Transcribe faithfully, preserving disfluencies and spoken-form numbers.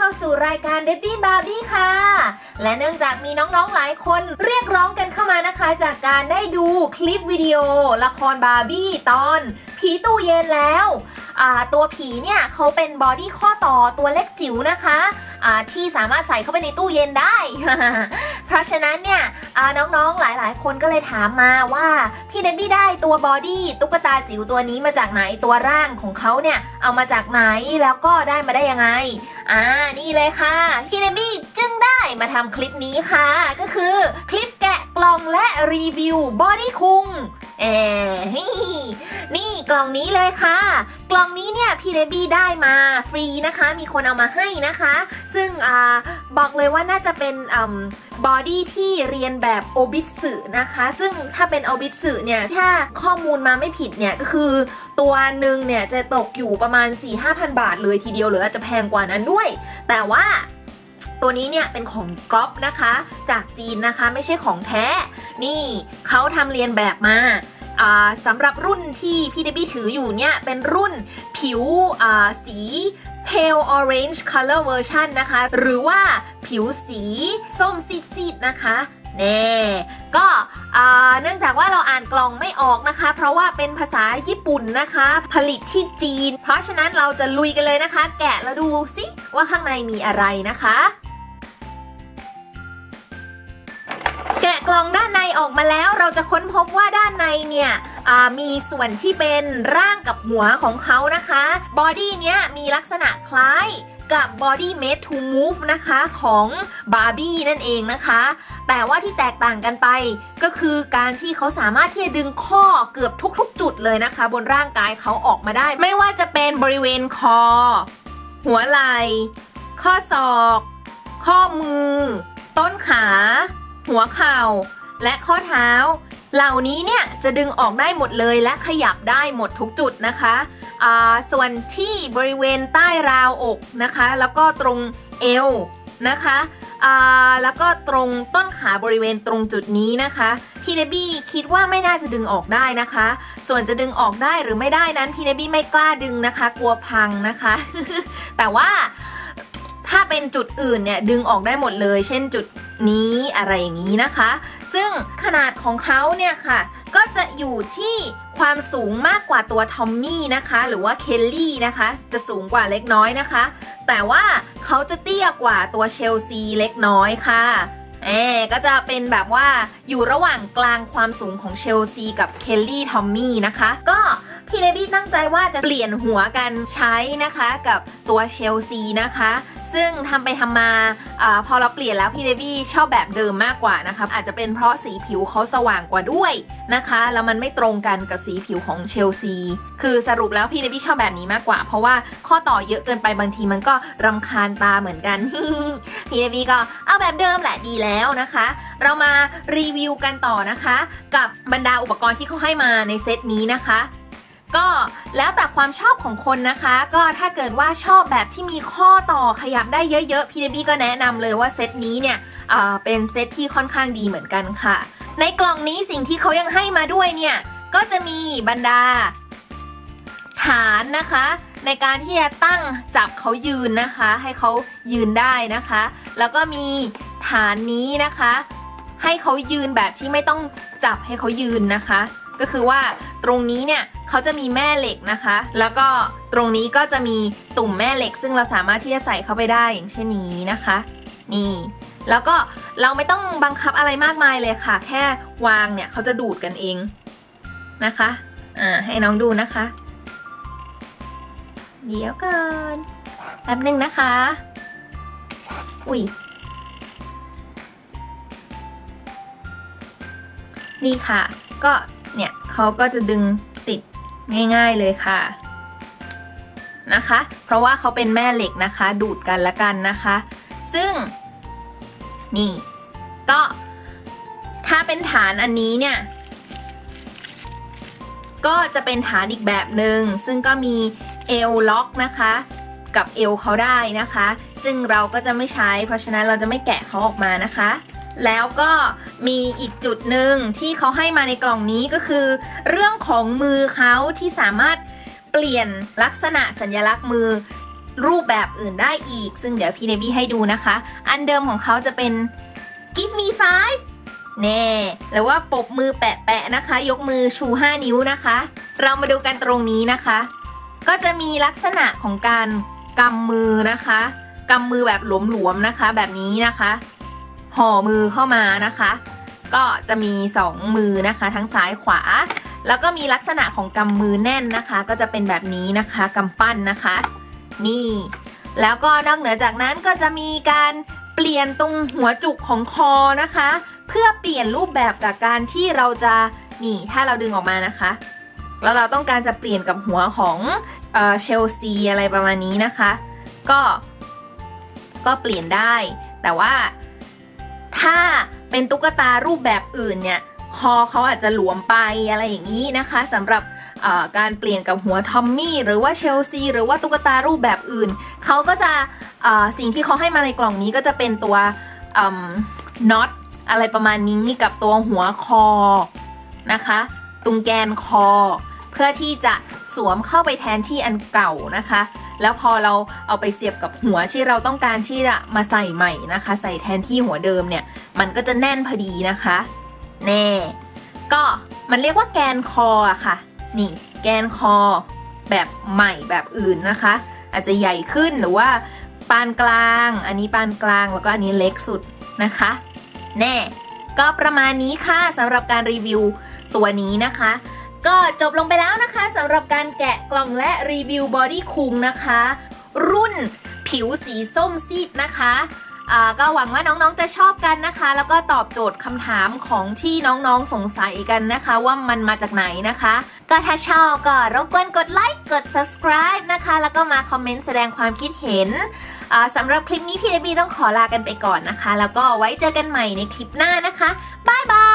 เข้าสู่รายการ Debbie Barbie ค่ะและเนื่องจากมีน้องๆหลายคนเรียกร้องกันเข้ามานะคะจากการได้ดูคลิปวิดีโอละครบาร์บี้ตอนผีตู้เย็นแล้วตัวผีเนี่ยเขาเป็นบอดี้ข้อต่อตัวเล็กจิ๋วนะคะที่สามารถใส่เข้าไปในตู้เย็นได้ เพราะฉะนั้นเนี่ยน้องๆหลายๆคนก็เลยถามมาว่าพี่เดบบี้ได้ตัวบอดี้ตุ๊กตาจิ๋วตัวนี้มาจากไหนตัวร่างของเขาเนี่ยเอามาจากไหนแล้วก็ได้มาได้ยังไงอ่านี่เลยค่ะพี่เดบบี้จึงได้มาทำคลิปนี้ค่ะก็คือคลิปแกะกล่องและรีวิวบอดี้คุงเอ๋นี่กล่องนี้เลยค่ะกล่องนี้เนี่ยพี่เดบบี้ได้มาฟรีนะคะมีคนเอามาให้นะคะซึ่งอ่าบอกเลยว่าน่าจะเป็นอ่าบอดี้ที่เรียนแบบโอบิตสึนะคะซึ่งถ้าเป็นโอบิตสึเนี่ยถ้าข้อมูลมาไม่ผิดเนี่ยก็คือตัวหนึ่งเนี่ยจะตกอยู่ประมาณ สี่ถึงห้าพัน บาทเลยทีเดียวหรืออาจจะแพงกว่านั้นด้วยแต่ว่าตัวนี้เนี่ยเป็นของก๊อปนะคะจากจีนนะคะไม่ใช่ของแท้นี่เขาทำเรียนแบบมาสำหรับรุ่นที่พี่เดบบี้ถืออยู่เนี่ยเป็นรุ่นผิวสี pale orange color version นะคะหรือว่าผิวสีส้มซีดๆนะคะแน่ก็เนื่องจากว่าเราอ่านกล่องไม่ออกนะคะเพราะว่าเป็นภาษาญี่ปุ่นนะคะผลิตที่จีนเพราะฉะนั้นเราจะลุยกันเลยนะคะแกะแล้วดูสิว่าข้างในมีอะไรนะคะแกะกล่องด้านในออกมาแล้วเราจะค้นพบว่าด้านในเนี่ยมีส่วนที่เป็นร่างกับหัวของเขานะคะบอดี้เนี้ยมีลักษณะคล้ายกับ Body Made to Move นะคะของบาร์บี้นั่นเองนะคะแต่ว่าที่แตกต่างกันไปก็คือการที่เขาสามารถที่จะดึงข้อเกือบทุกๆจุดเลยนะคะบนร่างกายเขาออกมาได้ไม่ว่าจะเป็นบริเวณคอหัวไหล่ข้อศอกข้อมือต้นขาหัวเข่าและข้อเท้าเหล่านี้เนี่ยจะดึงออกได้หมดเลยและขยับได้หมดทุกจุดนะคะส่วนที่บริเวณใต้ราวอกนะคะแล้วก็ตรงเอวนะคะแล้วก็ตรงต้นขาบริเวณตรงจุดนี้นะคะพี่เดบบี้คิดว่าไม่น่าจะดึงออกได้นะคะส่วนจะดึงออกได้หรือไม่ได้นั้นพี่เดบบี้ไม่กล้าดึงนะคะกลัวพังนะคะ แต่ว่าถ้าเป็นจุดอื่นเนี่ยดึงออกได้หมดเลยเช่นจุดนี้อะไรอย่างนี้นะคะซึ่งขนาดของเขาเนี่ยค่ะก็จะอยู่ที่ความสูงมากกว่าตัวทอมมี่นะคะหรือว่าเคลลี่นะคะจะสูงกว่าเล็กน้อยนะคะแต่ว่าเขาจะเตี้ยกว่าตัวเชลซีเล็กน้อยค่ะแอบก็จะเป็นแบบว่าอยู่ระหว่างกลางความสูงของเชลซีกับเคลลี่ทอมมี่นะคะก็พี่เดบบี้ตั้งใจว่าจะเปลี่ยนหัวกันใช้นะคะกับตัวเชลซีนะคะซึ่งทำไปทำมาอาพอเราเปลี่ยนแล้วพี่เดบบี้ชอบแบบเดิมมากกว่านะคะอาจจะเป็นเพราะสีผิวเขาสว่างกว่าด้วยนะคะแล้วมันไม่ตรงกันกับสีผิวของเชลซีคือสรุปแล้วพี่เดบบี้ชอบแบบนี้มากกว่าเพราะว่าข้อต่อเยอะเกินไปบางทีมันก็รำคาญตาเหมือนกัน พี่เดบบี้ก็เอาแบบเดิมแหละดีแล้วนะคะเรามารีวิวกันต่อนะคะกับบรรดาอุปกรณ์ที่เขาให้มาในเซตนี้นะคะก็แล้วแต่ความชอบของคนนะคะก็ถ้าเกิดว่าชอบแบบที่มีข้อต่อขยับได้เยอะๆพี่เดบบี้ก็แนะนำเลยว่าเซตนี้เนี่ยเอ่อเป็นเซตที่ค่อนข้างดีเหมือนกันค่ะในกล่องนี้สิ่งที่เขายังให้มาด้วยเนี่ยก็จะมีบรรดาฐานนะคะในการที่จะตั้งจับเขายืนนะคะให้เขายืนได้นะคะแล้วก็มีฐานนี้นะคะให้เขายืนแบบที่ไม่ต้องจับให้เขายืนนะคะก็คือว่าตรงนี้เนี่ยเขาจะมีแม่เหล็กนะคะแล้วก็ตรงนี้ก็จะมีตุ่มแม่เหล็กซึ่งเราสามารถที่จะใส่เข้าไปได้อย่างเช่นนี้นะคะนี่แล้วก็เราไม่ต้องบังคับอะไรมากมายเลยค่ะแค่วางเนี่ยเขาจะดูดกันเองนะคะอ่าให้น้องดูนะคะเดี๋ยวก่อนแป๊บนึงนะคะอุ้ยนี่ค่ะก็เนี่ยเขาก็จะดึงติดง่ายๆเลยค่ะนะคะเพราะว่าเขาเป็นแม่เหล็กนะคะดูดกันละกันนะคะซึ่งนี่ก็ถ้าเป็นฐานอันนี้เนี่ยก็จะเป็นฐานอีกแบบหนึ่งซึ่งก็มีเอวล็อกนะคะกับเอวเขาได้นะคะซึ่งเราก็จะไม่ใช้เพราะฉะนั้นเราจะไม่แกะเขาออกมานะคะแล้วก็มีอีกจุดหนึ่งที่เขาให้มาในกล่องนี้ก็คือเรื่องของมือเขาที่สามารถเปลี่ยนลักษณะสัญลักษณ์มือรูปแบบอื่นได้อีกซึ่งเดี๋ยวพี่เดบี้ให้ดูนะคะอันเดิมของเขาจะเป็น give me five แน่หรือว่าปบมือแปะๆนะคะยกมือชูห้านิ้วนะคะเรามาดูกันตรงนี้นะคะก็จะมีลักษณะของการกำมือนะคะกำมือแบบหลวมๆนะคะแบบนี้นะคะห่อมือเข้ามานะคะก็จะมีสองมือนะคะทั้งซ้ายขวาแล้วก็มีลักษณะของกำมือแน่นนะคะก็จะเป็นแบบนี้นะคะกำปั้นนะคะนี่แล้วก็นอกเหนือจากนั้นก็จะมีการเปลี่ยนตรงหัวจุกของคอนะคะเพื่อเปลี่ยนรูปแบบกับการที่เราจะนี่ถ้าเราดึงออกมานะคะแล้วเราต้องการจะเปลี่ยนกับหัวของเอ่อเชลซีอะไรประมาณนี้นะคะก็ก็เปลี่ยนได้แต่ว่าถ้าเป็นตุ๊กตารูปแบบอื่นเนี่ยคอเขาอาจจะหลวมไปอะไรอย่างนี้นะคะสำหรับการเปลี่ยนกับหัวทอมมี่หรือว่าเชลซีหรือว่าตุ๊กตารูปแบบอื่นเขาก็จะสิ่งที่เขาให้มาในกล่องนี้ก็จะเป็นตัวน็อตอะไรประมาณนี้กับตัวหัวคอนะคะตรงแกนคอเพื่อที่จะสวมเข้าไปแทนที่อันเก่านะคะแล้วพอเราเอาไปเสียบกับหัวที่เราต้องการที่จะมาใส่ใหม่นะคะใส่แทนที่หัวเดิมเนี่ยมันก็จะแน่นพอดีนะคะแน่ก็มันเรียกว่าแกนคออะค่ะนี่แกนคอแบบใหม่แบบอื่นนะคะอาจจะใหญ่ขึ้นหรือว่าปานกลางอันนี้ปานกลางแล้วก็อันนี้เล็กสุดนะคะแน่ก็ประมาณนี้ค่ะสำหรับการรีวิวตัวนี้นะคะก็จบลงไปแล้วนะคะสำหรับการแกะกล่องและรีวิวบอดี้คุงนะคะรุ่นผิวสีส้มซีดนะคะอ่าก็หวังว่าน้องๆจะชอบกันนะคะแล้วก็ตอบโจทย์คำถามของที่น้องๆสงสัยกันนะคะว่ามันมาจากไหนนะคะก็ถ้าชอบก็รบกวนกดไลค์กด subscribe นะคะแล้วก็มาคอมเมนต์แสดงความคิดเห็นอ่าสำหรับคลิปนี้พี่เดบี้ต้องขอลากันไปก่อนนะคะแล้วก็ไว้เจอกันใหม่ในคลิปหน้านะคะบ๊ายบาย